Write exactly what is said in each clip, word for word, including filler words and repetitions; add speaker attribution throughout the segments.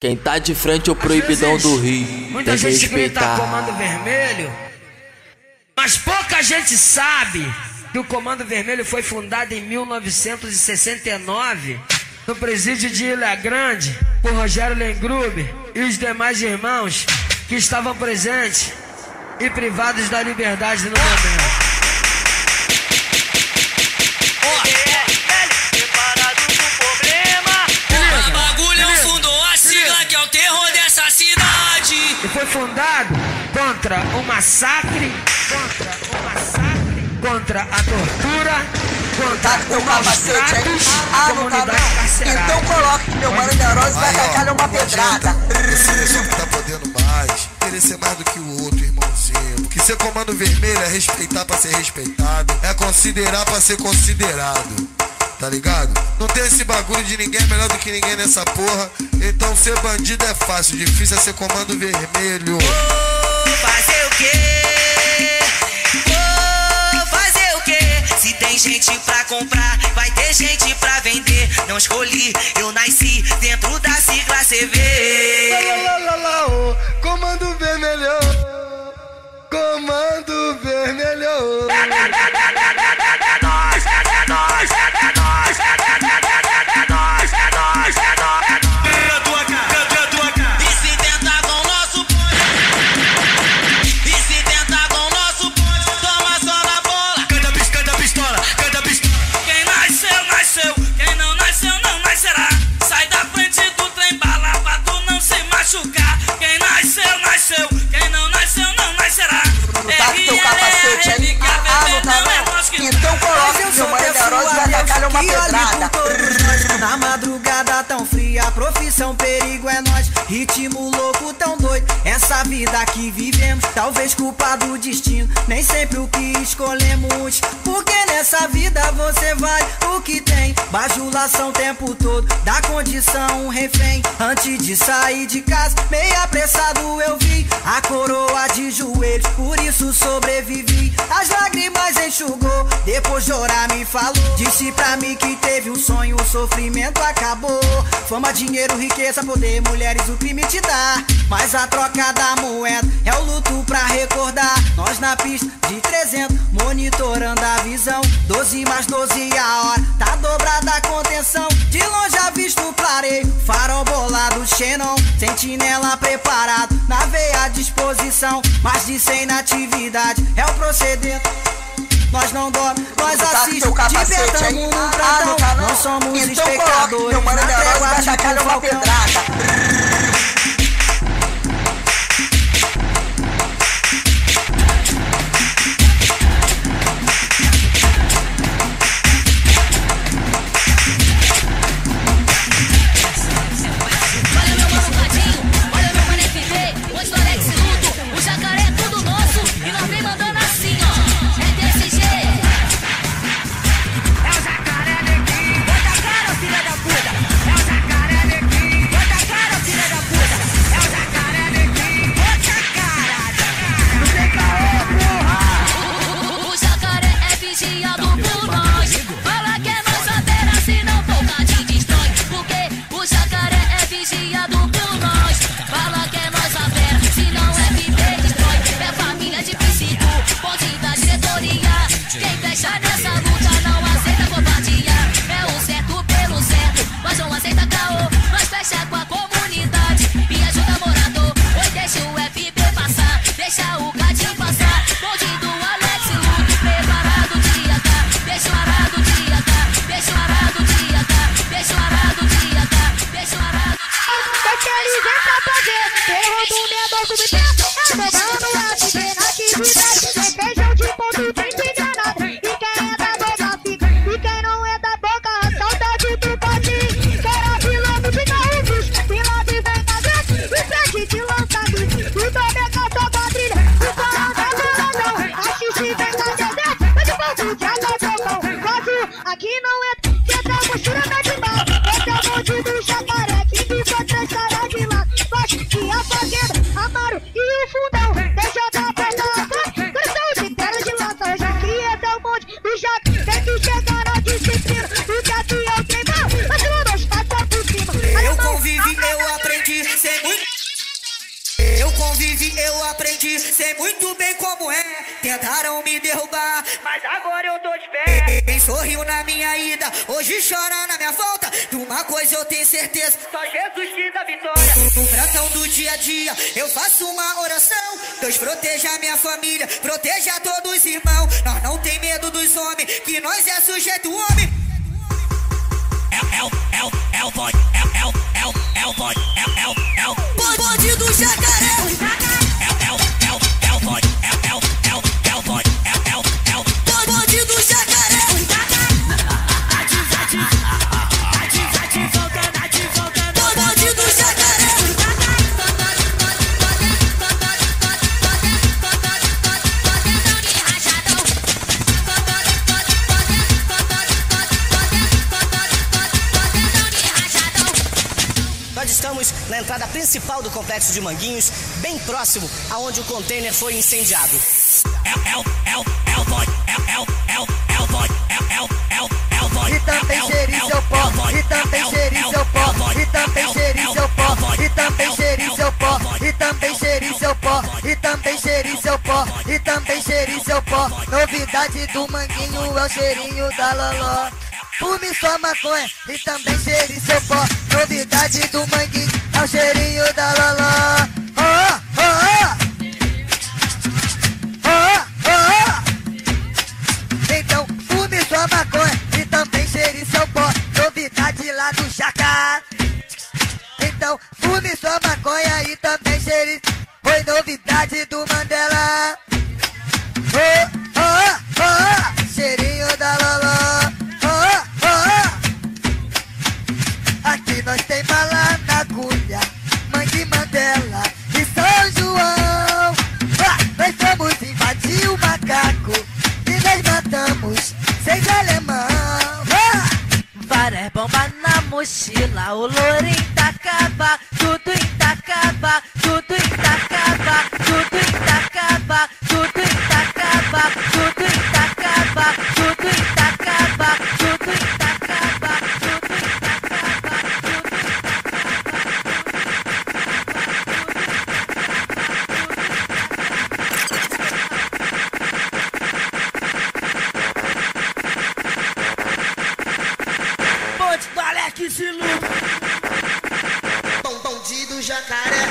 Speaker 1: Quem tá de frente é o proibidão do Rio.
Speaker 2: Muita gente grita Comando Vermelho, mas pouca gente sabe que o Comando Vermelho foi fundado em mil novecentos e sessenta e nove no presídio de Ilha Grande por Rogério Lengruber e os demais irmãos que estavam presentes e privados da liberdade no momento. E foi fundado contra o massacre, contra o massacre, contra a tortura, contra o maus tratos à comunidade carcerária.
Speaker 3: Então coloque meu mano Neurose e vai tacar-lhe uma pedrada.
Speaker 4: Esse que tá podendo mais, querer ser mais do que o outro, irmãozinho. Porque ser Comando Vermelho é respeitar pra ser respeitado, é considerar pra ser considerado. Tá ligado? Não tem esse bagulho de ninguém melhor do que ninguém nessa porra. Então ser bandido é fácil, difícil é ser Comando Vermelho.
Speaker 5: Vou fazer o quê? Vou fazer o quê? Se tem gente pra comprar, vai ter gente pra vender. Não escolhi, eu nasci dentro da sigla C V.
Speaker 4: Lá, lá, lá, lá, oh. Comando Vermelho, Comando Vermelho.
Speaker 5: É nóis, é nóis, é nóis, é nóis, é nóis, é nóis. E se tentar com o nosso bonde, e se tentar com o nosso bonde, toma só na bola.
Speaker 4: Canta pis, canta pistola, canta pistola.
Speaker 5: Quem nasceu, nasceu. Quem não nasceu, não nascerá. Sai da frente do trem bala pra tu não se machucar. Quem nasceu, nasceu. Quem não nasceu, não nascerá.
Speaker 3: Tá com teu capacete aí? Ah, não tá não? Então coloque meu mano Neurose e vai tacar-lhe uma pedrada.
Speaker 6: Na madrugada tão fria, profissão perigo é nós. Ritmo louco tão doido, essa vida que vivemos. Talvez culpa do destino, nem sempre o que escolhemos. Porque nessa vida você vai o que tem. Bajulação o tempo todo, da condição um refém. Antes de sair de casa, meio apressado eu vi a coroa de joelhos, por isso sobrevivi. As lágrimas enxugou, depois chorar me falou. Disse pra mim que teve um sonho, o sofrimento acabou. Fama, dinheiro, riqueza, poder, mulheres, o crime te dá. Mas a troca da moeda é o luto pra recordar. Nós na pista de trezentos, monitorando a visão. Doze mais doze a hora, tá dobrada a contenção. De longe avisto o clareio, farol bolado, xenon. Sentinela preparado, na veia à disposição. Mais de cem na atividade, é o proceder. Nós não dorme, nós assistimos, despertamos no plantão.
Speaker 3: Ah, não,
Speaker 6: não somos
Speaker 3: então
Speaker 6: espectadores,
Speaker 3: meu mano
Speaker 6: na
Speaker 3: Neurose
Speaker 6: trégua
Speaker 3: vai
Speaker 6: tipo
Speaker 3: tacar-lhe uma
Speaker 6: Falcão.
Speaker 3: pedrada.
Speaker 7: Aqui não é que tá mostrando de mal. Esse é o bonde do jacaré que me foi três caras de lá. Gosto que a fazenda, Amaro e o fundão. Deixa eu dar pra ela, coração de
Speaker 6: sei muito. Eu convivi, eu aprendi, sei muito bem como é. Tentaram me derrubar, mas agora eu tô de pé. Quem sorriu na minha ida, hoje chora na minha volta. De uma coisa eu tenho certeza, só Jesus que dá vitória. No pratão do dia a dia, eu faço uma oração. Deus proteja a minha família, proteja todos os irmãos. Nós não tem medo dos homens, que nós é sujeito homem. É, é, é, é o bode, é, é, é, é o bode, é, é, é o bode do jacaré. É, é, é, é o bode, é, é, é, é o bode, é, é, é o bode do jacaré. Ativa, ativa, ativa, ativa, voltando, ativa, voltando. Bode do jacaré.
Speaker 8: Nós estamos na entrada principal do complexo de Manguinhos, bem próximo aonde o container foi incendiado. É, é, é, é o bode, é, é, é o bode, é, é, é o bode.
Speaker 9: E também xeri seu pó, e também xeri seu pó, e também xeri seu pó, e também xeri seu pó, e também xeri seu pó, e também xeri seu pó, e também xeri seu pó. Novidade do Manguinho é o cheirinho da Loló. Fume sua maconha e também cheire seu pó. Novidade do Manguinho é o cheirinho da Loló. Oh, oh, oh, oh, oh. Então fume sua maconha e também cheire seu pó. Novidade lá do Chacá. Então fume sua maconha e também cheire. Foi novidade do Mandela. Oh, oh, oh, oh. Cheirinho da Loló. Aqui nós tem bala na agulha, Mangue, Mandela e São João. Ah, nós vamos invadir o macaco e nós matamos seis alemão. Ah!
Speaker 10: Várias bombas na mochila, o lourinho tacava, tudo em tacava, tudo em tacava, tudo em tacava, tudo em tacava, tudo em tacava, tudo em tacava, tudo em tacava, tudo em
Speaker 6: Bonde do Alex Zilu. Bom, bonde do jacaré.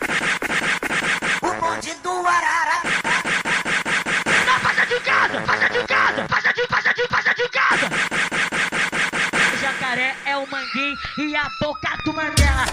Speaker 6: O bonde do Arara.
Speaker 2: Não, passa de casa, passa de casa, passa de, passa de, passa de casa.
Speaker 10: O jacaré é o Manguinho e a boca do Mandela.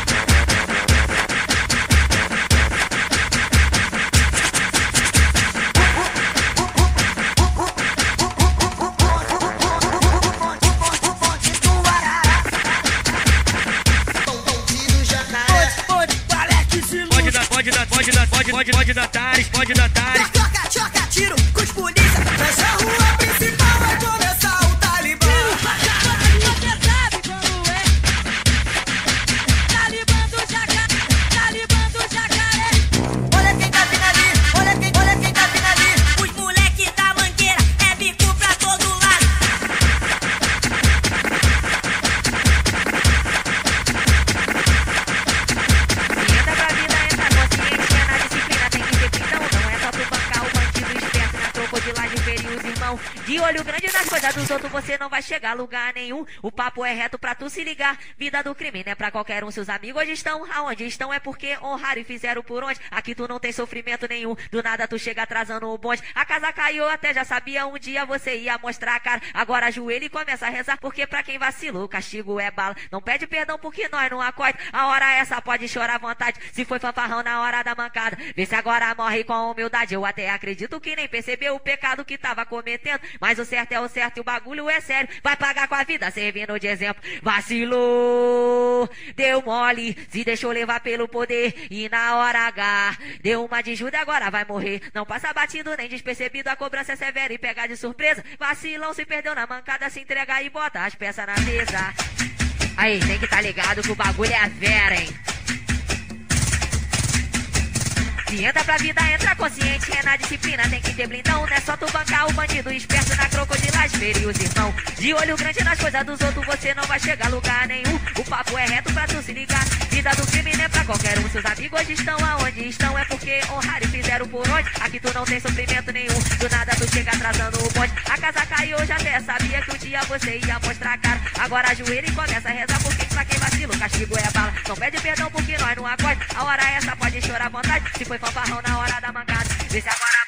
Speaker 2: Pode dar, pode dar, pode, pode, pode dar tares, pode dar tares.
Speaker 6: Choca, choca, tiro com os polícia. Fecha a rua principal, vai começar o Talibã.
Speaker 10: Tiro pra caralho, você sabe como é. Talibã do jacaré, Talibã do jacaré.
Speaker 6: Olha quem tá vindo ali, olha quem, olha quem tá vindo ali.
Speaker 5: Os moleque da mangueira é bico pra todo lado.
Speaker 10: Entra pra vida, entra consciência na disciplina, tem que ter pintão. Não é só pro bancar o bandido esperto na crocodilagem, ferir os irmãos. De olho grande nas coisas dos outros, você não vai chegar a lugar nenhum. O papo é reto pra tu se ligar. Vida do crime não é pra qualquer um. Seus amigos hoje estão aonde estão é porque honraram e fizeram por onde. Aqui tu não tem sofrimento nenhum. Do nada tu chega atrasando o bonde. A casa caiu, até já sabia um dia você ia mostrar a cara. Agora ajoelha e começa a rezar, porque pra quem vacilou, o castigo é bala. Não pede perdão porque nós não acorde. A hora essa pode chorar à vontade. Se foi fanfarrão na hora da mancada, vê se agora morre com humildade. Eu até acredito que nem percebeu o pecado que tava cometendo, mas o certo é o certo e o bagulho é sério. Vai pagar com a vida servindo de exemplo. Vacilou, deu mole, se deixou levar pelo poder e na hora H deu uma de Judas, agora vai morrer. Não passa batido nem despercebido, a cobrança é severa e pega de surpresa. Vacilão se perdeu na mancada, se entrega e bota as peças na mesa. Aí, tem que tá ligado que o bagulho é a vera, hein? Se entra pra vida, entra consciente, é na disciplina, tem que ter blindão. Não é só tu bancar o bandido esperto na crocodilagem, ferir os irmãos. De olho grande nas coisas dos outros, você não vai chegar a lugar nenhum. O papo é reto pra tu se ligar. Vida do crime não é pra qualquer um. Seus amigos hoje estão aonde estão, é porque honraram e fizeram por onde. Aqui tu não tem sofrimento nenhum, do nada tu chega atrasando o bonde. A casa caiu, eu já até sabia que um dia você ia mostrar a cara. Agora ajoelha e começa a rezar, porque pra quem vacila o castigo é bala. Não pede perdão porque nós não acorde, a hora essa pode chorar à vontade. Se foi fanfarrão na hora da mancada, vê se agora